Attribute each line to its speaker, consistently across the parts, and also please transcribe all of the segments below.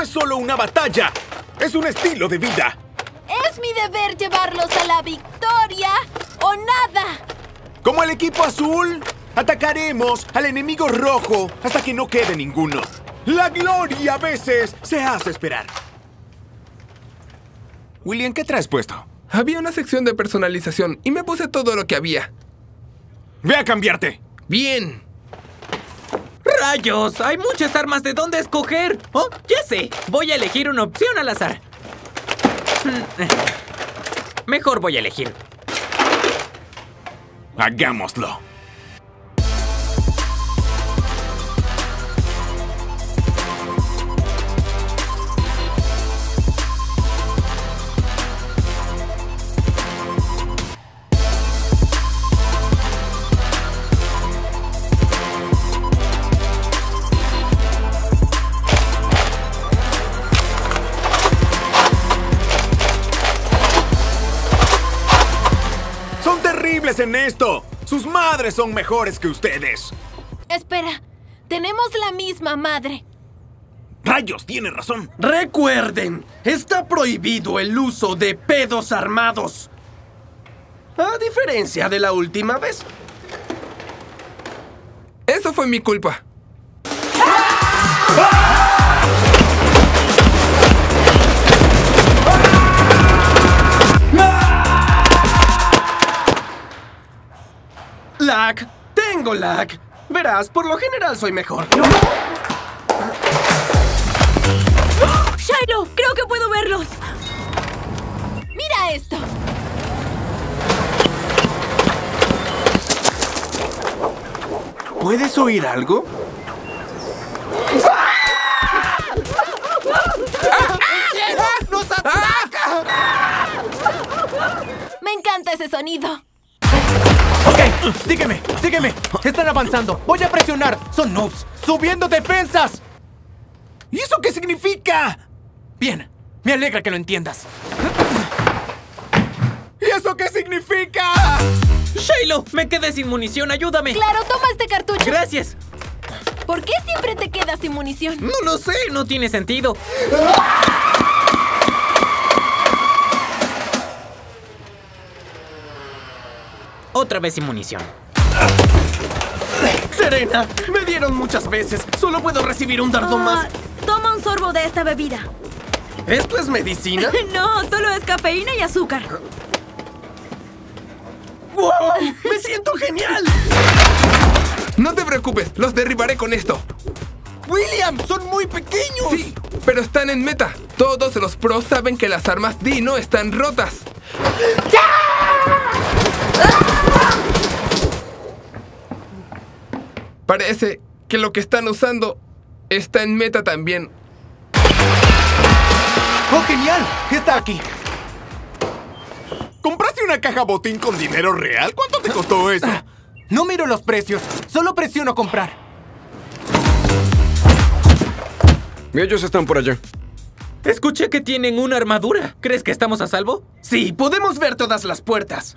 Speaker 1: es solo una batalla. Es un estilo de vida.
Speaker 2: Es mi deber llevarlos a la victoria o nada.
Speaker 1: Como el equipo azul, atacaremos al enemigo rojo hasta que no quede ninguno. La gloria a veces se hace esperar. William, ¿qué traes puesto?
Speaker 3: Había una sección de personalización y me puse todo lo que había.
Speaker 1: ¡Ve a cambiarte!
Speaker 3: ¡Bien!
Speaker 4: ¡Rayos! Hay muchas armas de dónde escoger. Oh, ya sé. Voy a elegir una opción al azar. Mejor voy a elegir.
Speaker 1: Hagámoslo. En esto. Sus madres son mejores que ustedes.
Speaker 2: Espera, tenemos la misma madre.
Speaker 1: ¡Rayos! Tiene razón.
Speaker 5: Recuerden, está prohibido el uso de pedos armados. A diferencia de la última vez.
Speaker 3: Eso fue mi culpa.
Speaker 5: Lag. Tengo lag. Verás, por lo general soy mejor.
Speaker 2: ¡Shiloh! Creo que puedo verlos. ¡Mira esto!
Speaker 5: ¿Puedes oír algo? ¡Nos ataca!
Speaker 2: Me encanta ese sonido.
Speaker 6: Ok, sígueme, sígueme. Están avanzando. Voy a presionar. Son noobs. ¡Subiendo defensas!
Speaker 1: ¿Y eso qué significa?
Speaker 6: Bien, me alegra que lo entiendas.
Speaker 1: ¿Y eso qué significa?
Speaker 4: ¡Shiloh! Me quedé sin munición, ayúdame.
Speaker 2: Claro, toma este cartucho.
Speaker 4: Gracias.
Speaker 2: ¿Por qué siempre te quedas sin munición?
Speaker 4: No lo sé, no tiene sentido. Otra vez sin munición.
Speaker 5: Serena, me dieron muchas veces. Solo puedo recibir un dardo más.
Speaker 7: Toma un sorbo de esta bebida.
Speaker 5: ¿Esto es medicina?
Speaker 7: No, solo es cafeína y azúcar.
Speaker 5: ¡Wow! ¡Me siento genial!
Speaker 3: No te preocupes, los derribaré con esto.
Speaker 6: ¡William! ¡Son muy pequeños!
Speaker 3: Sí, pero están en meta. Todos los pros saben que las armas Dino están rotas. Parece que lo que están usando está en meta también.
Speaker 6: ¡Oh, genial! Está aquí.
Speaker 1: ¿Compraste una caja botín con dinero real? ¿Cuánto te costó eso?
Speaker 6: No miro los precios, solo presiono comprar.
Speaker 8: Ellos están por allá.
Speaker 4: Escuché que tienen una armadura. ¿Crees que estamos a salvo?
Speaker 5: Sí, podemos ver todas las puertas.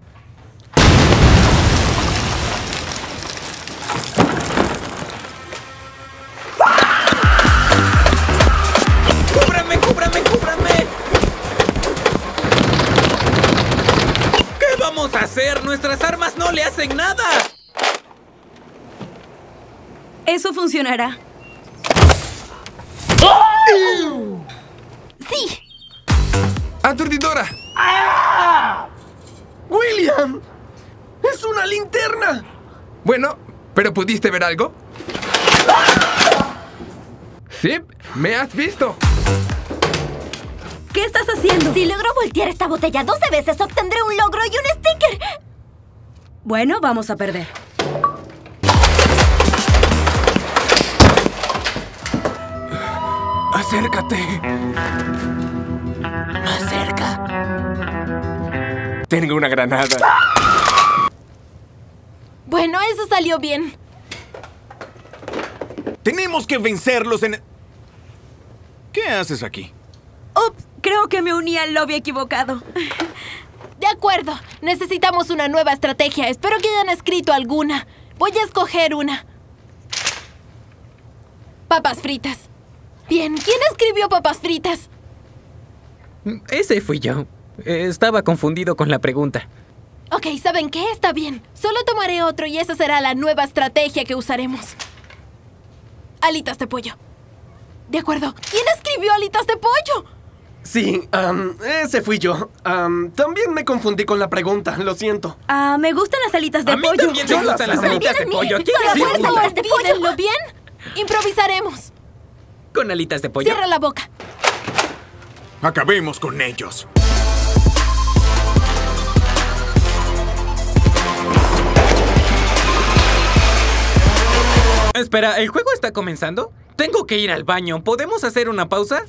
Speaker 4: ¡Cúbrame, cúbrame, cúbrame! ¿Qué vamos a hacer? Nuestras armas no le hacen nada.
Speaker 7: Eso funcionará.
Speaker 2: ¡Sí!
Speaker 3: ¡Aturdidora!
Speaker 5: ¡William! ¡Es una linterna!
Speaker 3: Bueno, ¿pero pudiste ver algo? Sí, me has visto.
Speaker 7: ¿Qué estás haciendo?
Speaker 9: Si logro voltear esta botella 12 veces, obtendré un logro y un sticker.
Speaker 7: Bueno, vamos a perder.
Speaker 5: Acércate.
Speaker 6: Más cerca. Tengo una granada.
Speaker 2: Bueno, eso salió bien.
Speaker 1: Tenemos que vencerlos en... ¿Qué haces aquí?
Speaker 7: Ups, creo que me uní al lobby equivocado.
Speaker 2: De acuerdo. Necesitamos una nueva estrategia. Espero que hayan escrito alguna. Voy a escoger una. Papas fritas. Bien, ¿quién escribió papas fritas?
Speaker 4: Ese fui yo. Estaba confundido con la pregunta.
Speaker 2: Ok, ¿saben qué? Está bien. Solo tomaré otro y esa será la nueva estrategia que usaremos. Alitas de pollo. De acuerdo. ¿Quién escribió alitas de pollo?
Speaker 5: Sí, ese fui yo. También me confundí con la pregunta, lo siento.
Speaker 7: Me gustan las alitas de
Speaker 4: A mí
Speaker 7: pollo.
Speaker 4: también me gustan las alitas de pollo. ¿Quién
Speaker 2: De
Speaker 4: les
Speaker 2: acuerdo,
Speaker 4: gusta?
Speaker 2: díganlo bien. Improvisaremos.
Speaker 4: ¿Con alitas de pollo?
Speaker 2: Cierra la boca.
Speaker 1: Acabemos con ellos.
Speaker 4: Espera, ¿el juego está comenzando? Tengo que ir al baño. ¿Podemos hacer una pausa?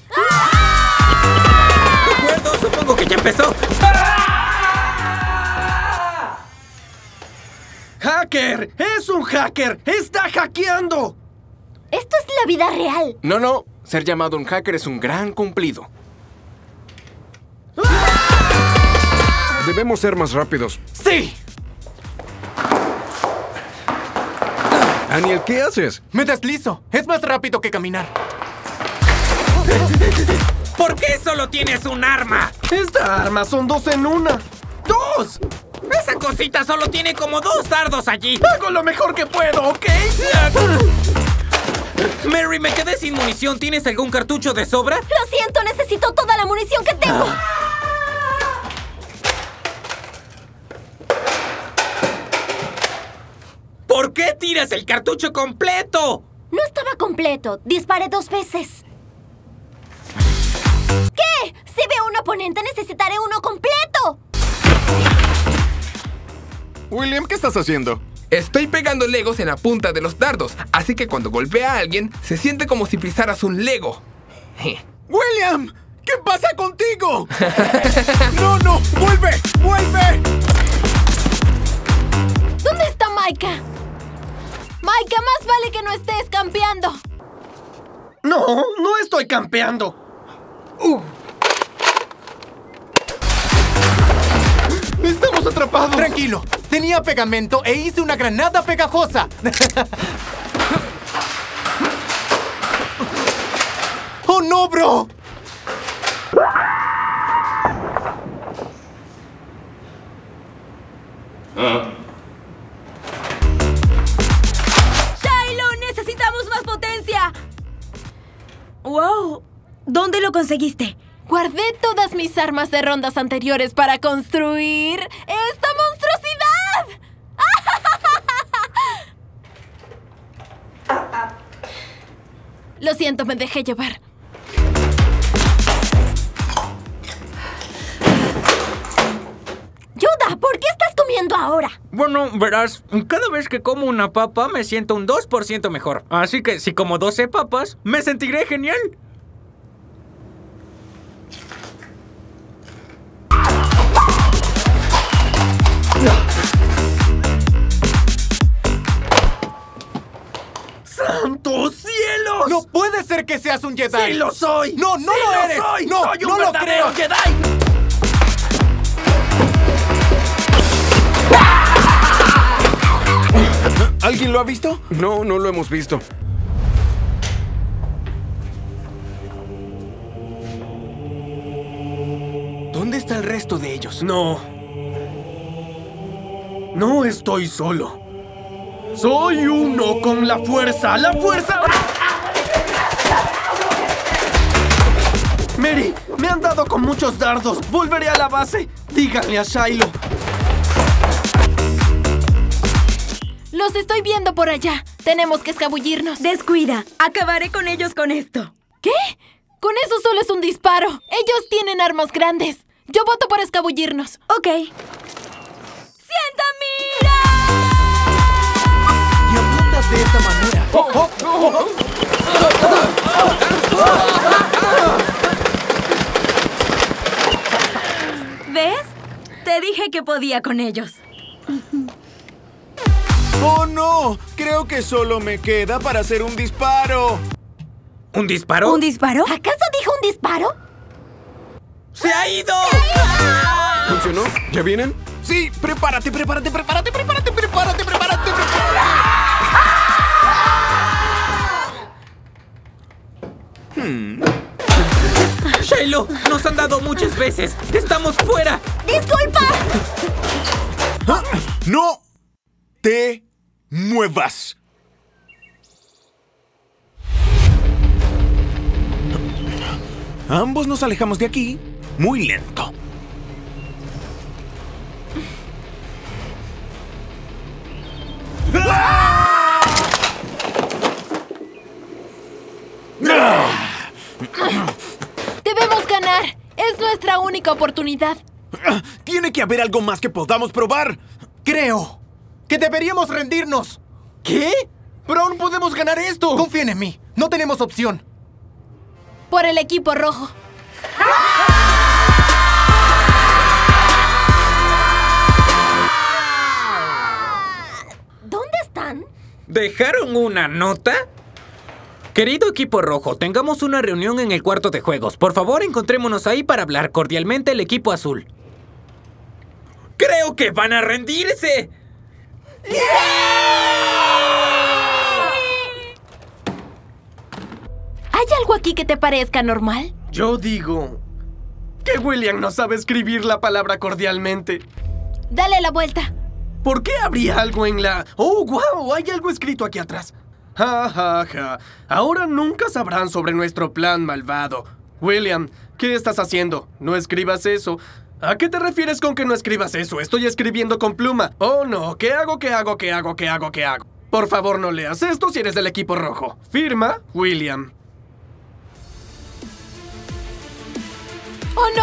Speaker 4: De acuerdo, supongo que ya empezó.
Speaker 5: ¡Hacker! ¡Es un hacker! ¡Está hackeando!
Speaker 9: Esto es la vida real.
Speaker 8: No. Ser llamado un hacker es un gran cumplido. Debemos ser más rápidos.
Speaker 6: ¡Sí!
Speaker 8: Daniel, ¿qué haces?
Speaker 6: Me deslizo. Es más rápido que caminar.
Speaker 4: ¿Por qué solo tienes un arma?
Speaker 5: Esta arma son 2 en 1. ¡2!
Speaker 4: Esa cosita solo tiene como 2 dardos allí.
Speaker 5: Hago lo mejor que puedo, ¿ok?
Speaker 4: Mary, me quedé sin munición. ¿Tienes algún cartucho de sobra?
Speaker 9: Lo siento, necesito toda la munición que tengo.
Speaker 4: ¿Por qué tiras el cartucho completo?
Speaker 9: No estaba completo. Disparé 2 veces. ¿Qué? Si veo un oponente, necesitaré uno completo.
Speaker 1: William, ¿qué estás haciendo?
Speaker 3: Estoy pegando legos en la punta de los dardos, así que cuando golpea a alguien, se siente como si pisaras un lego.
Speaker 1: ¡William! ¿Qué pasa contigo? ¡No! ¡Vuelve!
Speaker 2: ¿Dónde está Micah? Micah, más vale que no estés campeando.
Speaker 5: No estoy campeando. ¡Estamos atrapados!
Speaker 6: Tranquilo. Tenía pegamento e hice una granada pegajosa. ¡Oh, no, bro!
Speaker 7: ¡Shiloh! ¡Necesitamos más potencia! ¡Wow! ¿Dónde lo conseguiste?
Speaker 2: Guardé todas mis armas de rondas anteriores para construir esta monstruosidad. Lo siento, me dejé llevar.
Speaker 9: Yuda, ¿por qué estás comiendo ahora?
Speaker 4: Bueno, verás, cada vez que como una papa me siento un 2% mejor. Así que si como 12 papas, me sentiré genial.
Speaker 5: ¡Santos cielos!
Speaker 6: ¡No puede ser que seas un Jedi!
Speaker 5: ¡Sí lo soy!
Speaker 6: ¡No, no
Speaker 5: ¡Sí
Speaker 6: lo eres!
Speaker 5: soy!
Speaker 6: ¡No,
Speaker 5: ¡Soy un
Speaker 6: no lo
Speaker 5: verdadero
Speaker 6: creo!
Speaker 5: Jedi!
Speaker 1: ¿Alguien lo ha visto?
Speaker 8: No lo hemos visto.
Speaker 6: ¿Dónde está el resto de ellos?
Speaker 5: No estoy solo. Soy uno con la fuerza. ¡La fuerza! Mary, me han dado con muchos dardos. Volveré a la base. Díganle a Shiloh.
Speaker 2: Los estoy viendo por allá. Tenemos que escabullirnos.
Speaker 7: Descuida. Acabaré con ellos con esto.
Speaker 2: ¿Qué? Con eso solo es un disparo. Ellos tienen armas grandes. Yo voto por escabullirnos.
Speaker 7: Ok. ¡Sienta mira!
Speaker 6: Y apuntas de esta manera.
Speaker 7: ¿Ves? Te dije que podía con ellos.
Speaker 1: ¡Oh, no! Creo que solo me queda para hacer un disparo.
Speaker 4: ¿Un disparo?
Speaker 7: ¿Un disparo?
Speaker 9: ¿Acaso dijo un disparo?
Speaker 4: ¡Se ha ido!
Speaker 8: ¿Funcionó? ¿Ya vienen?
Speaker 1: Sí, prepárate.
Speaker 4: Shiloh, nos han dado muchas veces. ¡Estamos fuera!
Speaker 9: ¡Disculpa!
Speaker 1: ¡No te muevas! Ambos nos alejamos de aquí muy lento.
Speaker 2: ¡Debemos ganar! ¡Es nuestra única oportunidad!
Speaker 1: Tiene que haber algo más que podamos probar.
Speaker 6: Creo que deberíamos rendirnos.
Speaker 8: ¿Qué? Pero aún podemos ganar esto.
Speaker 6: Confíen en mí. No tenemos opción.
Speaker 2: Por el equipo rojo.
Speaker 9: ¿Dónde están?
Speaker 4: ¿Dejaron una nota? Querido equipo rojo, tengamos una reunión en el cuarto de juegos. Por favor, encontrémonos ahí para hablar cordialmente el equipo azul. ¡Creo que van a rendirse!
Speaker 2: ¿Hay algo aquí que te parezca normal?
Speaker 5: Yo digo que William no sabe escribir la palabra cordialmente.
Speaker 2: Dale la vuelta.
Speaker 5: ¿Por qué habría algo en la...? ¡Oh, wow! Hay algo escrito aquí atrás. Ja, ja, ja. Ahora nunca sabrán sobre nuestro plan malvado. William, ¿qué estás haciendo? No escribas eso. ¿A qué te refieres con que no escribas eso? Estoy escribiendo con pluma. Oh, no. ¿Qué hago? Por favor, no leas esto si eres del equipo rojo. Firma, William.
Speaker 2: ¡Oh, no!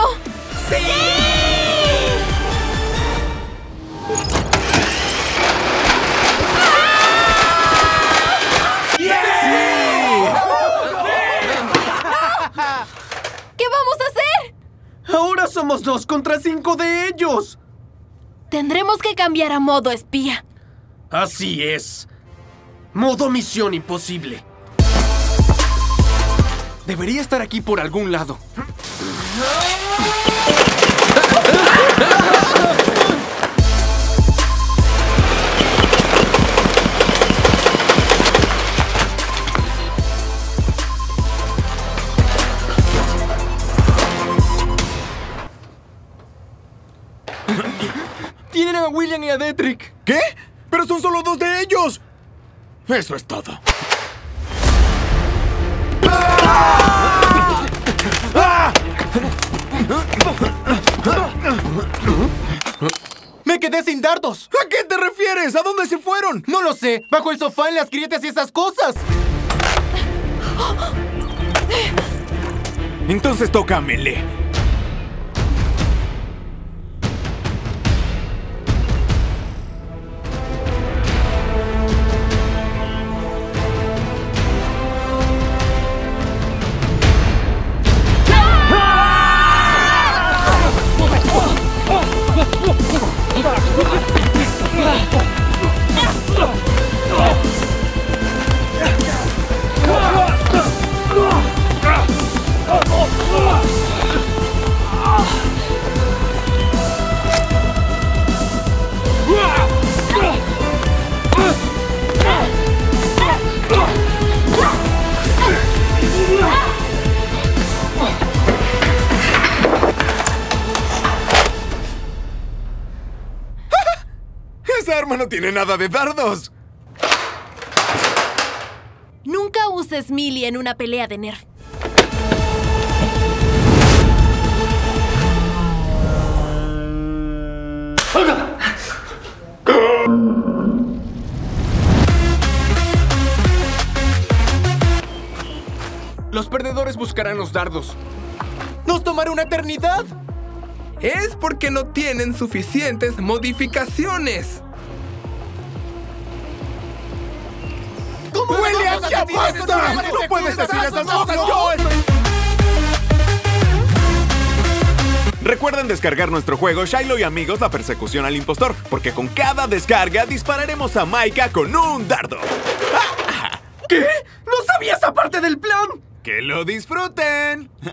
Speaker 2: ¿Qué vamos a hacer?
Speaker 5: Ahora somos 2 contra 5 de ellos.
Speaker 2: Tendremos que cambiar a modo espía.
Speaker 5: Así es. Modo misión imposible.
Speaker 8: Debería estar aquí por algún lado. Tienen a William y a Detrick.
Speaker 1: ¿Qué? ¡Pero son solo 2 de ellos! Eso es todo.
Speaker 6: ¡Me quedé sin dardos!
Speaker 1: ¿A qué te refieres? ¿A dónde se fueron?
Speaker 6: No lo sé. Bajo el sofá, en las grietas y esas cosas.
Speaker 1: Entonces toca a Melee. ¡Esa arma no tiene nada de dardos!
Speaker 2: Nunca uses melee en una pelea de Nerf.
Speaker 8: Los perdedores buscarán los dardos.
Speaker 6: ¡Nos tomará una eternidad!
Speaker 3: Es porque no tienen suficientes modificaciones.
Speaker 6: ¿Cómo
Speaker 1: ¡William, ya basta! ¡No puedes decir esas cosas! ¡Yo estoy... Recuerden descargar nuestro juego Shiloh y amigos, la persecución al impostor, porque con cada descarga dispararemos a Maika con un dardo.
Speaker 5: ¿Qué? ¿No sabía esa parte del plan?
Speaker 1: ¡Que lo disfruten!